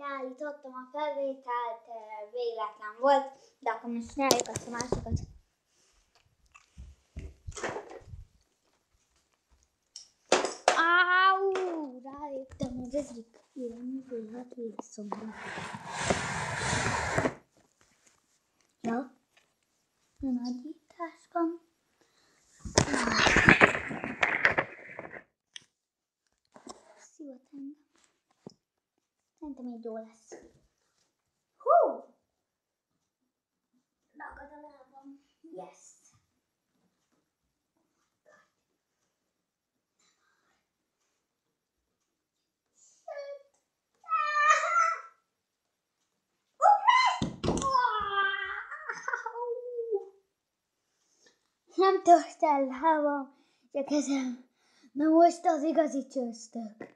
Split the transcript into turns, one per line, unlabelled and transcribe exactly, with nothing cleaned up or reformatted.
leállítottam a felvételt, véletlen volt, de akkor most nyeljuk azt a másikat. Áú, rájöttem, hogy ez ilyen vélet végszomra. Ja, a nagyításban. Szívat engem. Szerintem így jó lesz. Hú! Ragad a lábam. Yes! Nem tört el lábam, csak kezem. Na most az igazi csősztök.